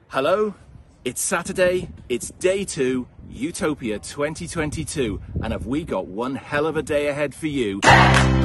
Hello, it's Saturday, it's day 2, Utopia 2022, and have we got one hell of a day ahead for you.